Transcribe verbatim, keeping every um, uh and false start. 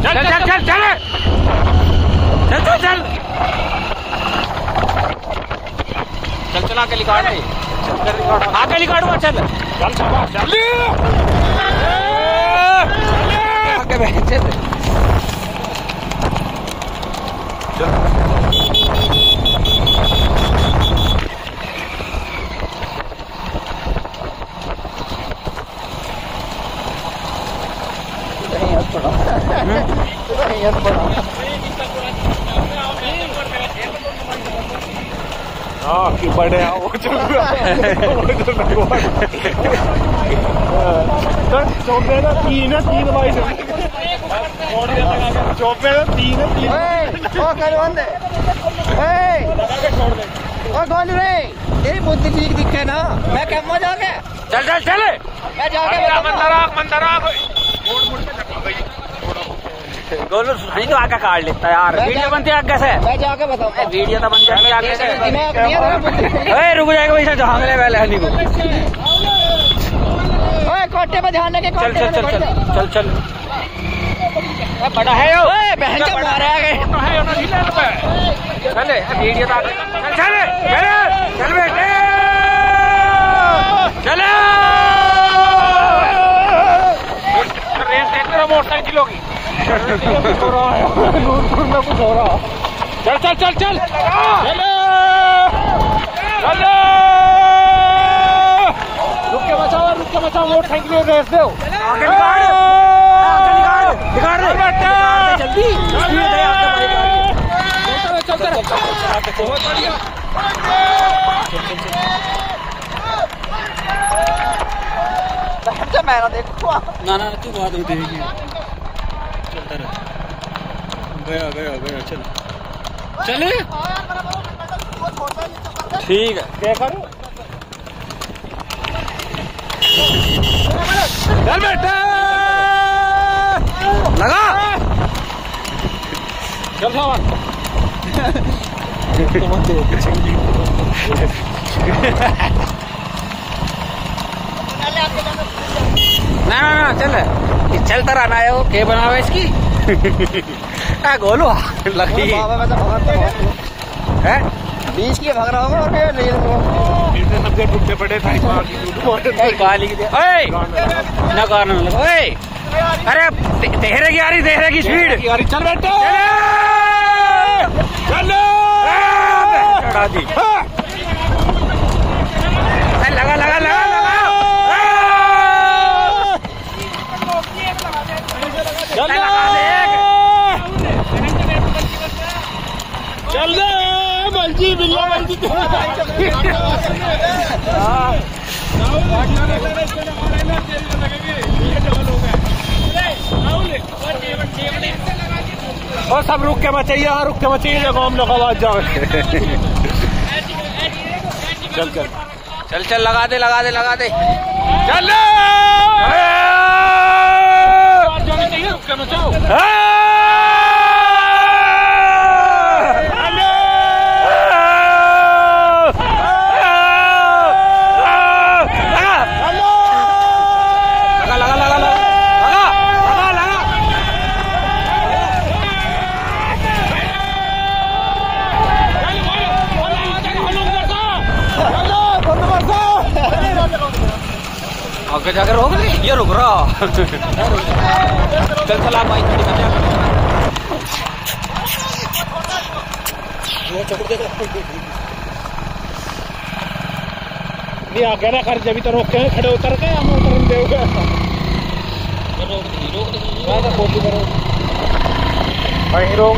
चल चल चल चल चल चल चल चल चल आगे निकाल दे, आगे निकाल वो चल चल चल आगे बैठ चल हाँ कि बड़े वो चल चौबे ना तीन है तीन बाई चौबे ना तीन है तीन ओ करवंदे ए ओ गोल रे तेरी बुद्धि ठीक दिखे ना मैं कहूँ जाके चल चल चल मैं जाके मंदरा मंदरा गोलू नहीं तो आगे काट लेता यार, वीडियो बनती है आगे से, मैं जाके बताऊँ वीडियो तो बन जाती है आगे से। ओए रुक जाएगा वैसे झांगले वाले हनी को। ओए कोटे पे ध्यान रखे, चल चल चल चल चल चल बड़ा है यो, ओए बहन का मारा है चले वीडियो तो आगे चल चल चल बेटे चले रेस देख रहा मोटरसाइकिल होगी नूरपुर में कुछ हो रहा। चल चल चल चल चलो रुक के बचाओ रुक के बचाओ मोटरसाइकिल रेस दो आगे निकाल निकाल निकाल जल्दी स्पीड दे आगे चल चल बहुत बढ़िया बहन मैं ना देखो ना ना तू बात होती है चलता रहा गया गया गया चल चले ठीक है क्या करूं चल बेटा लगा चल सामान ना ना ना चल चलता रहना है वो क्या बना हुआ है इसकी आ गोलू लगी है बीच की भाग रहा होगा और क्या नहीं सबसे टूटे पड़े था गाली की ओए ना कारण लगा ओए अरे तेरे की आ रही तेरे की स्पीड यार चल बेटा चलो चढ़ा दी लगा लगा लगा चल चल दे बल्जी बिल्ला बल्जी और सब रुक के मचाइए यहाँ रुक के मचाइए जब हम लोग आवाज जाओ चल चल चल चल लगा दे लगा दे लगा दे चल रुक के मचाओ आगे जाकर रोक ले ये रुक रहा चल चला भाई नहीं आगे ना कर जब तो रोक के खड़े उतर के हम उतर देगा रोक दी रोक दी रोक दी